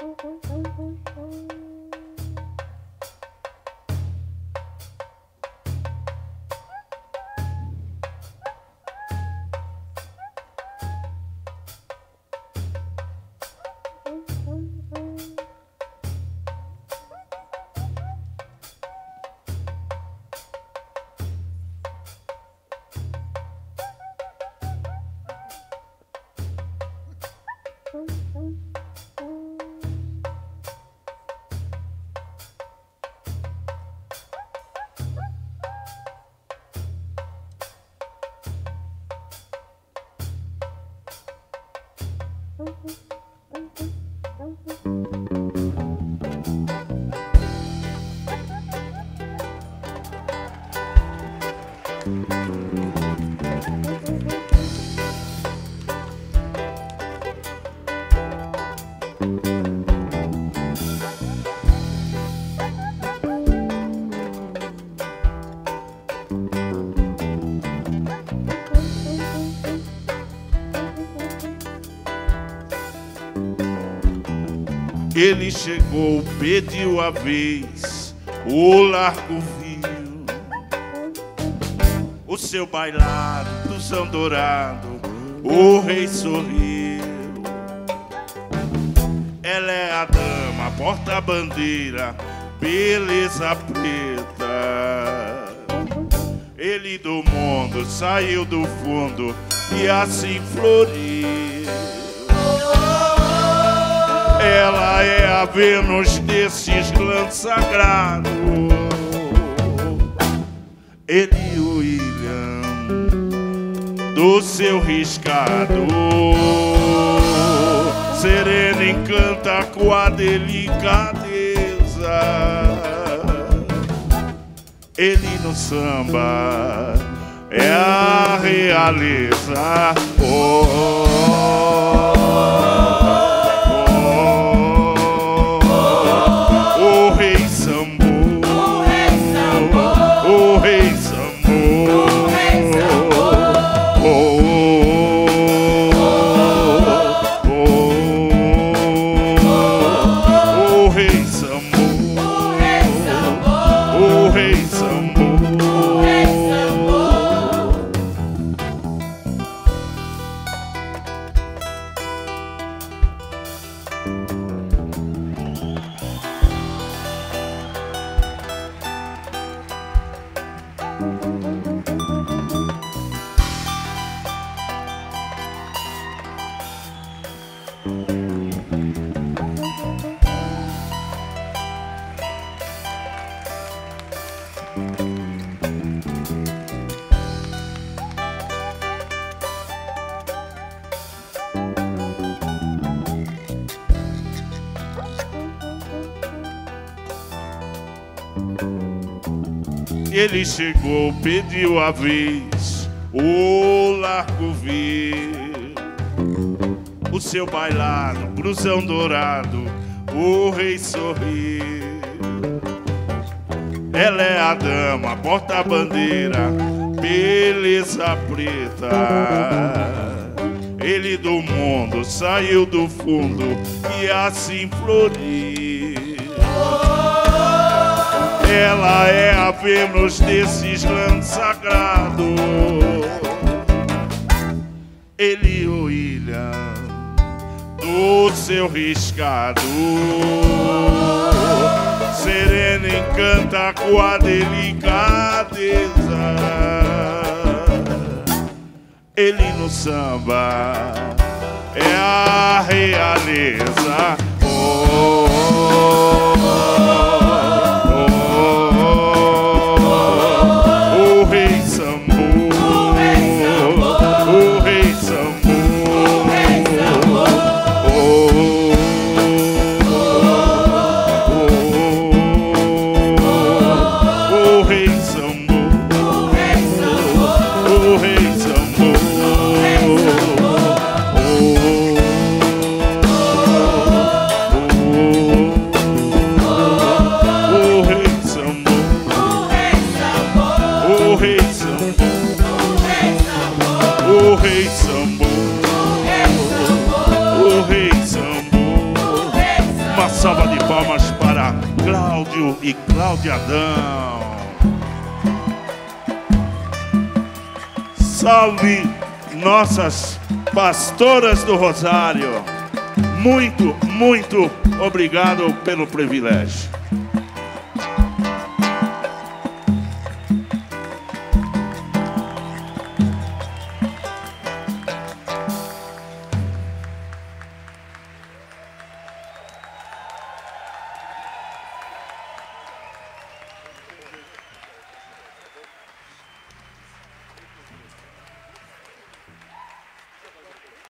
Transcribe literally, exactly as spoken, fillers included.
Ele chegou, pediu a vez, o largo viu, o seu bailado, blusão dourado, o rei sorriu. Ela é a dama, porta-bandeira, beleza preta. Ele do mundo saiu do fundo e assim floriu. Ela é a Vênus desses clãs sagrados. Ele, o William, do seu riscado, sereno encanta com a delicadeza. Ele no samba é a realeza. Oh, oh, oh. Ele chegou, pediu a vez, o largo viu, o seu bailado, blusão dourado, o rei sorriu. Ela é a dama, porta-bandeira, beleza preta. Ele do mundo saiu do fundo e assim floriu. Ela é a Vênus desses clãs sagrados. Ele, o William, do seu riscado, sereno encanta com a delicadeza. Ele no samba é a realeza. Oh, oh, oh, oh. salva de palmas para Cláudio e Cláudia Adão. Salve nossas pastoras do Rosário. Muito, muito obrigado pelo privilégio.